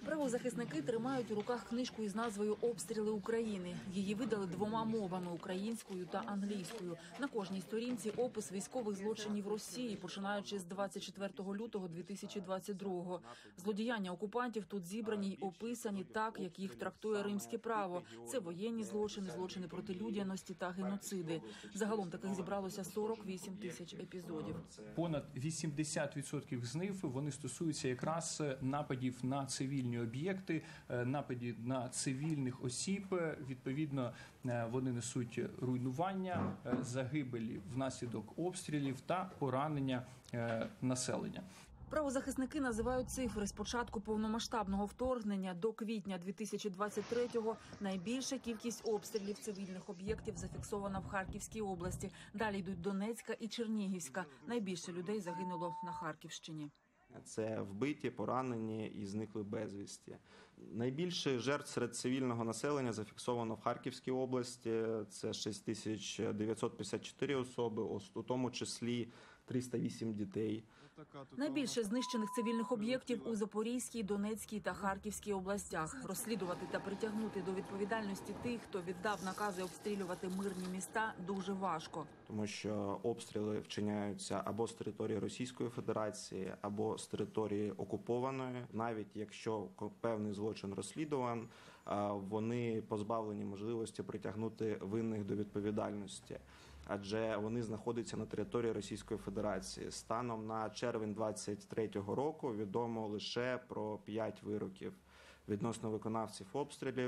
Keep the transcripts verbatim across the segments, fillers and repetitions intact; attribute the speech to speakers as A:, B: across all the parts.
A: Правозахисники тримають у руках книжку із назвою «Обстріли України». Її видали двома мовами – українською та англійською. На кожній сторінці опис військових злочинів Росії, починаючи з двадцять четвертого лютого дві тисячі двадцять другого. Злодіяння окупантів тут зібрані й описані так, як їх трактує римське право. Це воєнні злочини, злочини проти людяності та геноциди. Загалом таких зібралося сорок вісім тисяч епізодів.
B: Понад вісімдесят відсотків з них вони стосуються якраз нападів на цивільні об'єкти, нападів на цивільних осіб. Відповідно, вони несуть руйнування, загибелі внаслідок обстрілів та поранення населення.
A: Правозахисники називають цифри. З початку повномасштабного вторгнення до квітня дві тисячі двадцять третього найбільша кількість обстрілів цивільних об'єктів зафіксована в Харківській області. Далі йдуть Донецька і Чернігівська. Найбільше людей загинуло на Харківщині.
C: Це вбиті, поранені і зникли безвісті. Найбільше жертв серед цивільного населення зафіксовано в Харківській області. Це шість тисяч дев'ятсот п'ятдесят чотири особи, у тому числі триста вісім дітей.
A: Найбільше знищених цивільних об'єктів у Запорізькій, Донецькій та Харківській областях. Розслідувати та притягнути до відповідальності тих, хто віддав накази обстрілювати мирні міста, дуже важко.
C: Тому що обстріли вчиняються або з території Російської Федерації, або з території окупованої. Навіть якщо певний злочин розслідуван, вони позбавлені можливості притягнути винних до відповідальності. Адже вони знаходяться на території Російської Федерації. Станом на червень двадцять третього року відомо лише про п'ять вироків відносно виконавців обстрілів.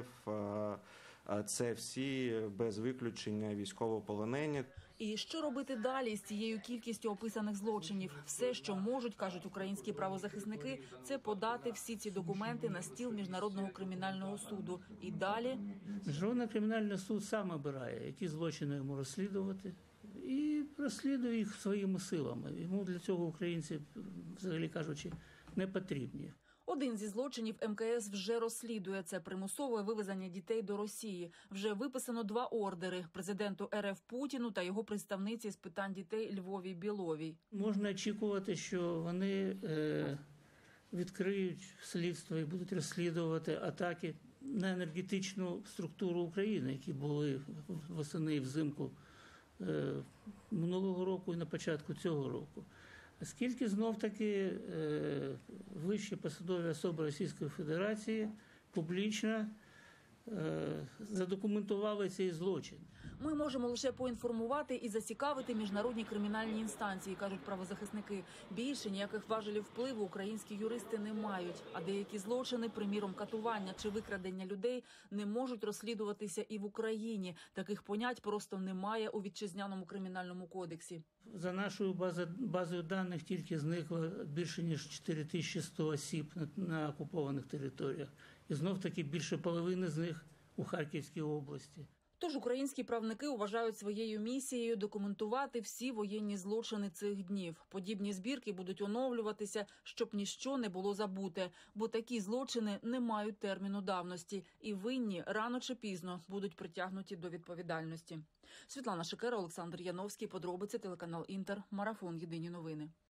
C: Це всі без виключення військовополонені.
A: І що робити далі з цією кількістю описаних злочинів? Все, що можуть, кажуть українські правозахисники, це подати всі ці документи на стіл Міжнародного кримінального суду. І далі?
D: Міжнародний кримінальний суд сам обирає, які злочини йому розслідувати. І розслідує їх своїми силами. Йому для цього українці, взагалі кажучи, не потрібні.
A: Один зі злочинів ем ка ес вже розслідує. Це примусове вивезення дітей до Росії. Вже виписано два ордери – президенту ер еф Путіну та його представниці з питань дітей Львові Біловій.
D: Можна очікувати, що вони е, відкриють слідство і будуть розслідувати атаки на енергетичну структуру України, які були восени і взимку е, минулого року і на початку цього року. Оскільки знов-таки е, вищі посадові особи Російської Федерації публічно е, задокументували цей злочин.
A: Ми можемо лише поінформувати і зацікавити міжнародні кримінальні інстанції, кажуть правозахисники. Більше ніяких важелів впливу українські юристи не мають. А деякі злочини, приміром катування чи викрадення людей, не можуть розслідуватися і в Україні. Таких понять просто немає у вітчизняному кримінальному кодексі.
D: За нашою базою, базою даних тільки зникло більше ніж чотири тисячі сто осіб на, на окупованих територіях. І знов-таки більше половини з них у Харківській області.
A: Тож українські правники вважають своєю місією документувати всі воєнні злочини цих днів. Подібні збірки будуть оновлюватися, щоб ніщо не було забуте, бо такі злочини не мають терміну давності і винні рано чи пізно будуть притягнуті до відповідальності. Світлана Шикера, Олександр Яновський, подробиці, телеканал Інтер, Марафон, єдині новини.